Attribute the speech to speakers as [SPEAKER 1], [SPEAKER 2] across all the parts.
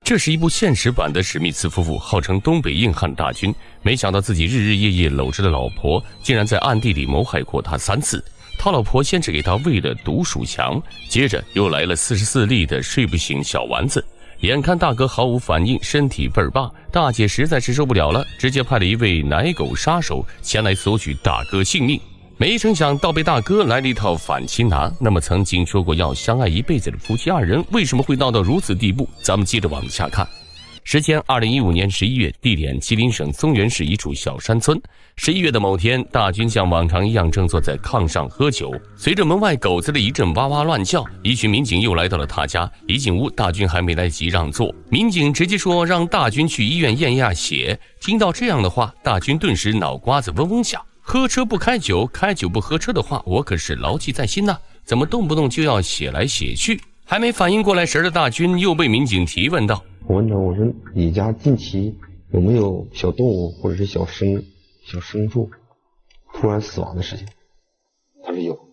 [SPEAKER 1] 这是一部现实版的史密斯夫妇，号称东北硬汉大军，没想到自己日日夜夜搂着的老婆，竟然在暗地里谋害过他3次。他老婆先是给他喂了毒鼠强，接着又来了44粒的睡不醒小丸子。眼看大哥毫无反应，身体倍儿棒，大姐实在是受不了了，直接派了一位奶狗杀手前来索取大哥性命。没成想倒被大哥来了一套反擒拿。那么曾经说过要相爱一辈子的夫妻2人，为什么会闹到如此地步？咱们接着往下看。时间2015年11月，地点吉林省松原市一处小山村。11月的某天，大军像往常一样正坐在炕上喝酒，随着门外狗子的一阵哇哇乱叫，一群民警又来到了他家。一进屋，大军还没来得及让座，民警直接说让大军去医院验一下血。听到这样的话，大军顿时脑瓜子嗡嗡响。喝车不开酒，开酒不喝车的话，我可是牢记在心呐，怎么动不动就要写来写去？还没反应过来神的大军又被民警提问道：
[SPEAKER 2] 我问他，我说你家近期有没有小动物或者是小牲畜突然死亡的事情？他说有。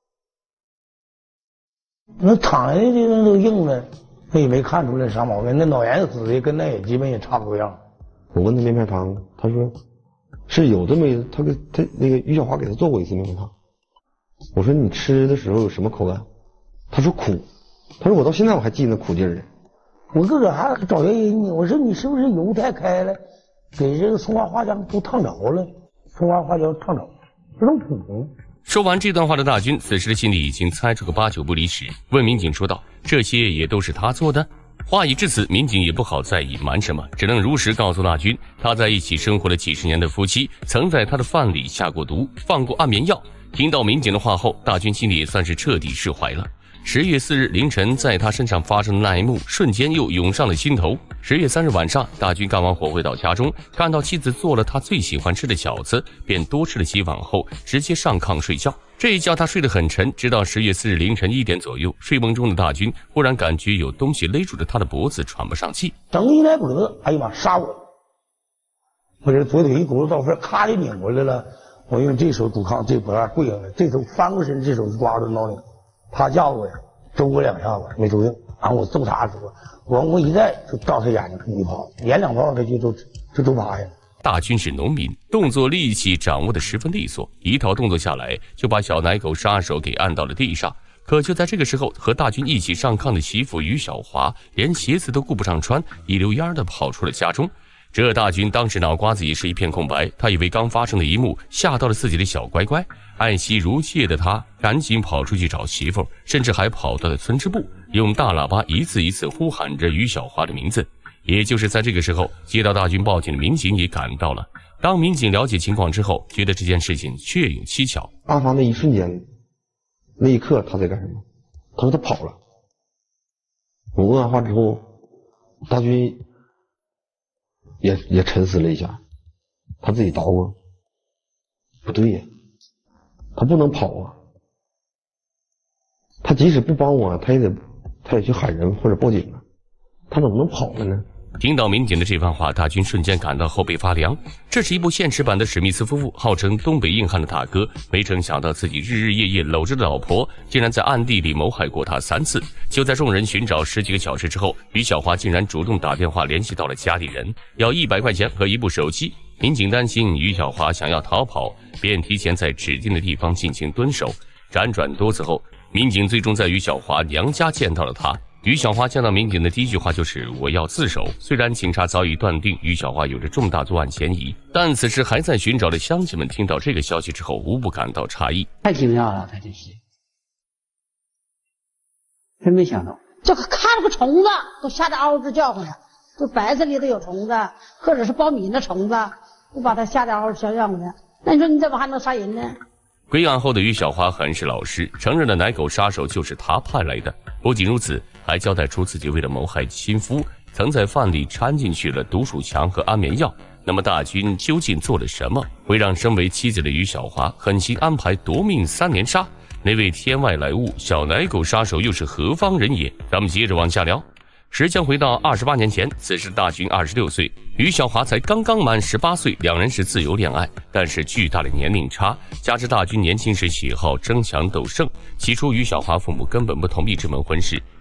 [SPEAKER 3] 那躺下的这人都硬了，我也没看出来啥毛病，那脑炎死的跟那也基本也差不多样。
[SPEAKER 2] 我问他面片汤，他说是有这么一，他那个于小华给他做过一次面片汤。我说你吃的时候有什么口感？他说苦。他说我到现在我还记得那苦劲儿呢。
[SPEAKER 3] 我自个还找原因呢，我说你是不是油太开了，给这个松花花椒都烫着了，松花花椒烫着，这种苦。
[SPEAKER 1] 说完这段话的大军，此时的心里已经猜出个8、9不离十，问民警说道：这些也都是他做的？话已至此，民警也不好再隐瞒什么，只能如实告诉大军，他在一起生活了几10年的夫妻，曾在他的饭里下过毒，放过安眠药。听到民警的话后，大军心里也算是彻底释怀了。10月4日凌晨，在他身上发生的那一幕，瞬间又涌上了心头。10月3日晚上，大军干完活回到家中，看到妻子做了他最喜欢吃的饺子，便多吃了几碗后，直接上炕睡觉。这一觉他睡得很沉，直到10月4日凌晨1点左右，睡梦中的大军忽然感觉有东西勒住了他的脖子，喘不上气。
[SPEAKER 3] 整一来脖子，哎呀妈，杀我！我这左腿一骨头到缝，咔就拧过来了。我用这手堵炕，这脖子跪下来，这手翻过身，这手抓住脑袋。他架我呀，周我2下子没周应，然后我揍他的时候，我一再就照他眼睛一炮，连2炮他就都趴下。
[SPEAKER 1] 大军是农民，动作力气掌握得十分利索，一套动作下来就把小奶狗杀手给按到了地上。可就在这个时候，和大军一起上炕的媳妇于小华连鞋子都顾不上穿，一溜烟的跑出了家中。这大军当时脑瓜子也是一片空白，他以为刚发生的一幕吓到了自己的小乖乖，爱惜如妾的他赶紧跑出去找媳妇，甚至还跑到了村支部，用大喇叭一次一次呼喊着于小华的名字。也就是在这个时候，接到大军报警的民警也赶到了。当民警了解情况之后，觉得这件事情确有蹊跷。
[SPEAKER 2] 案发那一瞬间，那一刻他在干什么？他说他跑了。我问完话之后，大军也沉思了一下，他自己捣鼓，不对呀，他不能跑啊，他即使不帮我，他也去喊人或者报警啊，他怎么能跑了呢？
[SPEAKER 1] 听到民警的这番话，大军瞬间感到后背发凉。这是一部现实版的史密斯夫妇，号称东北硬汉的大哥，没成想到自己日日夜夜搂着的老婆，竟然在暗地里谋害过他3次。就在众人寻找10几个小时之后，于小华竟然主动打电话联系到了家里人，要100块钱和一部手机。民警担心于小华想要逃跑，便提前在指定的地方进行蹲守。辗转多次后，民警最终在于小华娘家见到了他。于小华见到民警的第一句话就是我要自首。虽然警察早已断定于小华有着重大作案嫌疑，但此时还在寻找的乡亲们听到这个消息之后无不感到诧异。
[SPEAKER 4] 太惊讶了，他这是真没想到，
[SPEAKER 5] 这个看着个虫子都吓得嗷嗷直叫唤了，这白菜里头有虫子，或者是苞米的虫子，就把他吓得嗷嗷叫唤的。那你说你怎么还能杀人呢？
[SPEAKER 1] 归案后的于小华很是老实，承认了奶狗杀手就是他派来的。不仅如此，还交代出自己为了谋害亲夫，曾在饭里掺进去了毒鼠强和安眠药。那么大军究竟做了什么，会让身为妻子的于小华狠心安排夺命3连杀？那位天外来物小奶狗杀手又是何方人也？咱们接着往下聊。时间回到28年前，此时大军26岁，于小华才刚刚满18岁，两人是自由恋爱，但是巨大的年龄差，加之大军年轻时喜好争强斗胜，起初于小华父母根本不同意这门婚事，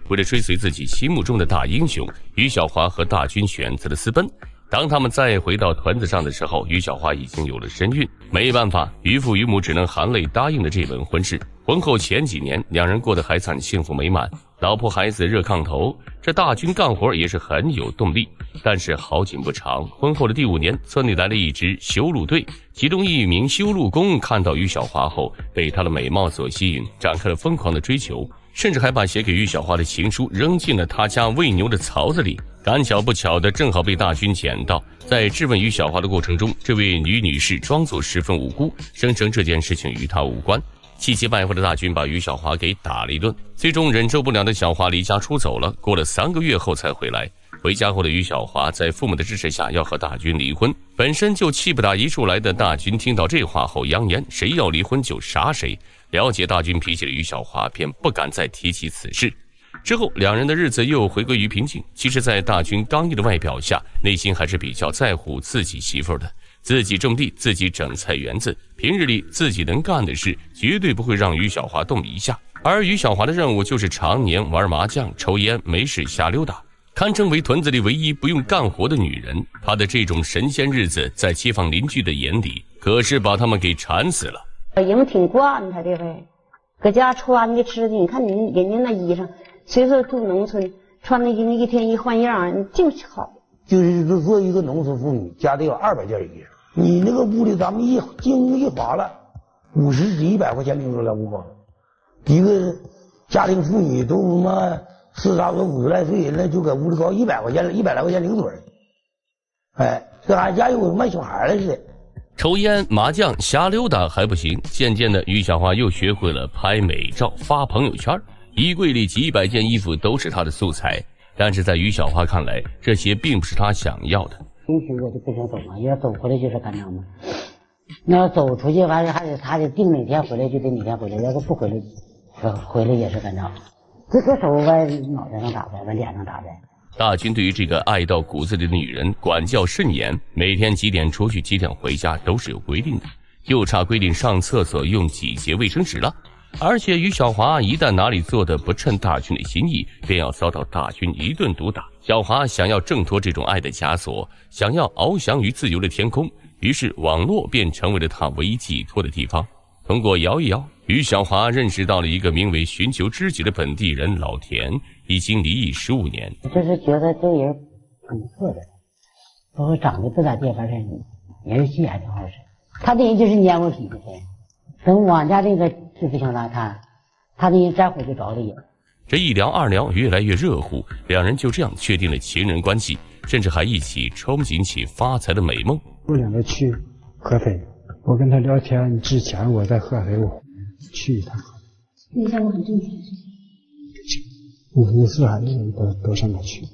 [SPEAKER 1] 为了追随自己心目中的大英雄，于小华和大军选择了私奔。当他们再回到屯子上的时候，于小华已经有了身孕，没办法，于父于母只能含泪答应了这门婚事。婚后前几年，两人过得还算幸福美满，老婆孩子热炕头，这大军干活也是很有动力。但是好景不长，婚后的第5年，村里来了一支修路队，其中一名修路工看到于小华后，被她的美貌所吸引，展开了疯狂的追求，甚至还把写给于小华的情书扔进了他家喂牛的槽子里。赶巧不巧的，正好被大军捡到。在质问于小华的过程中，这位女士装作十分无辜，声称这件事情与她无关。气急败坏的大军把于小华给打了一顿，最终忍受不了的小华离家出走了，过了3个月后才回来。回家后的于小华在父母的支持下要和大军离婚，本身就气不打一处来的大军听到这话后扬言谁要离婚就杀谁。了解大军脾气的于小华便不敢再提起此事。之后两人的日子又回归于平静。其实在大军刚毅的外表下，内心还是比较在乎自己媳妇的，自己种地，自己整菜园子，平日里自己能干的事绝对不会让于小华动一下。而于小华的任务就是常年玩麻将、抽烟，没事瞎溜达，堪称为屯子里唯一不用干活的女人。她的这种神仙日子在街坊邻居的眼里可是把他们给馋死了。
[SPEAKER 6] 人挺惯他这回搁家穿的吃的，你看人家那衣裳，虽说住农村穿的一天一换样，就是好。
[SPEAKER 3] 就是做一个农村妇女，家得有200件衣裳，你那个屋里咱们经一划了，50至100块钱领出来不光。一个家庭妇女都他妈40多50来岁人了，就搁屋里搞100块钱了，100来块钱领嘴。哎，这俺家有卖小孩的似的。
[SPEAKER 1] 抽烟、麻将、瞎溜达还不行，渐渐的，于小华又学会了拍美照、发朋友圈，衣柜里几百件衣服都是她的素材。但是在于小华看来，这些并不是她想要的。
[SPEAKER 4] 兴许我就不想走嘛，要走回来就是干仗嘛。那要走出去，完了还得他得定哪天回来就得哪天回来，要是不回来，回来也是干仗。这个手往脑袋上打呗，往脸上打呗。
[SPEAKER 1] 大军对于这个爱到骨子里的女人管教甚严，每天几点出去几点回家都是有规定的，就差规定上厕所用几节卫生纸了。而且于小华一旦哪里做的不称大军的心意，便要遭到大军一顿毒打。小华想要挣脱这种爱的枷锁，想要翱翔于自由的天空，于是网络便成为了他唯一寄托的地方。通过摇一摇，于小华认识到了一个名为寻求知己的本地人老田，已经离异15年。
[SPEAKER 4] 就是觉得这个人挺不错的，包括长得不咋地，反正人气还挺好使。他这人就是蔫过脾气的，等往家这个就不行了，他这人沾火就着了也。
[SPEAKER 1] 这一聊二聊越来越热乎，两人就这样确定了情人关系，甚至还一起憧憬起发财的美梦。
[SPEAKER 7] 我两个去合肥，我跟他聊天之前我在合肥，我去一趟。
[SPEAKER 6] 那项目很挣钱是
[SPEAKER 7] 五四还都上哪去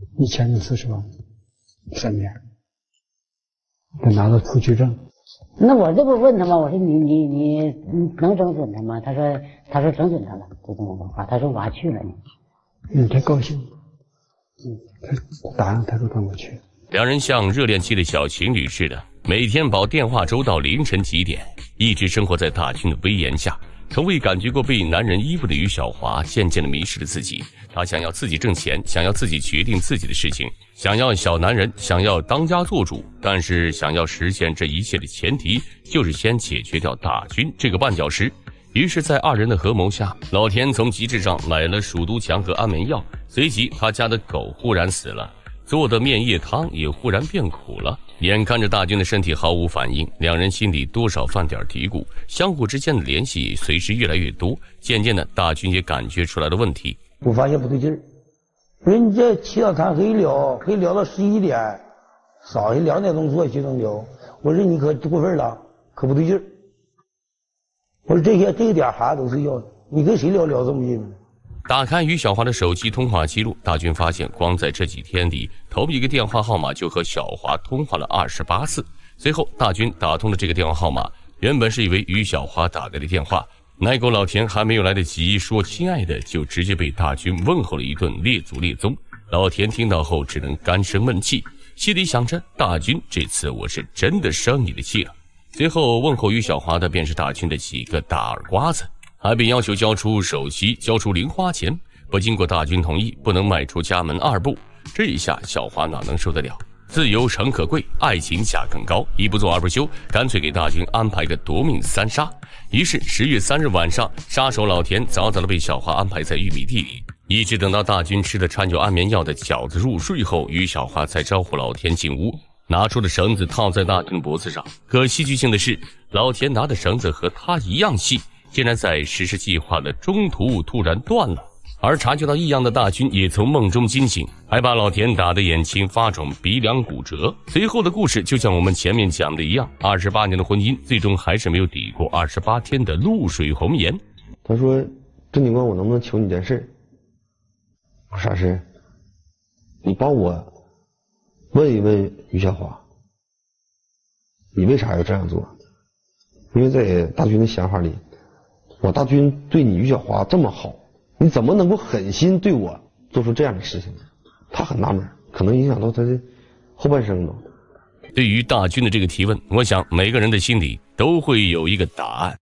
[SPEAKER 7] ？1040万，3年，得拿到出居证。
[SPEAKER 4] 那我这不问他吗？我说你能整准他吗？他说整准他了，就这么个话。他说我还去了呢。
[SPEAKER 7] 他高兴。他答应，他说跟我去。
[SPEAKER 1] 两人像热恋期的小情侣似的，每天保电话粥到凌晨几点，一直生活在大军的威严下。从未感觉过被男人依附的于小华，渐渐地迷失了自己。他想要自己挣钱，想要自己决定自己的事情，想要小男人，想要当家做主。但是想要实现这一切的前提，就是先解决掉大军这个绊脚石。于是在二人的合谋下，老田从集市上买了鼠毒强和安眠药，随即他家的狗忽然死了，做的面叶汤也忽然变苦了。眼看着大军的身体毫无反应，两人心里多少犯点嘀咕，相互之间的联系随时越来越多。渐渐的，大军也感觉出来了问题。
[SPEAKER 3] 我发现不对劲儿，人家起早贪黑聊，可以聊到11点，少人2点钟坐去能聊。我说你可过分了，可不对劲儿。我说这个点孩子都睡觉了，你跟谁聊这么近？
[SPEAKER 1] 打开于小华的手机通话记录，大军发现光在这几天里，同一个电话号码就和小华通话了28次。随后大军打通了这个电话号码，原本是以为于小华打来的电话，奶狗老田还没有来得及说亲爱的，就直接被大军问候了一顿列祖列宗。老田听到后只能干生闷气，心里想着大军这次我是真的生你的气了。随后问候于小华的便是大军的几个大耳瓜子，还被要求交出首期，交出零花钱。 不经过大军同意，不能迈出家门2步。这一下小华哪能受得了？自由诚可贵，爱情价更高，一不做二不休，干脆给大军安排个夺命3杀。于是10月3日晚上，杀手老田早早的被小华安排在玉米地里，一直等到大军吃了掺有安眠药的饺子入睡后，于小华才招呼老田进屋，拿出了绳子套在大军的脖子上。可戏剧性的是，老田拿的绳子和他一样细，竟然在实施计划的中途突然断了。而察觉到异样的大军也从梦中惊醒，还把老田打得眼青发肿，鼻梁骨折。随后的故事就像我们前面讲的一样，28年的婚姻最终还是没有抵过28天的露水红颜。
[SPEAKER 2] 他说：“郑警官，我能不能求你件事？”我说：“啥事？你帮我问一问于小华，你为啥要这样做？因为在大军的想法里，我大军对你于小华这么好，你怎么能够狠心对我做出这样的事情呢？”他很纳闷，可能影响到他的后半生都。
[SPEAKER 1] 对于大军的这个提问，我想每个人的心里都会有一个答案。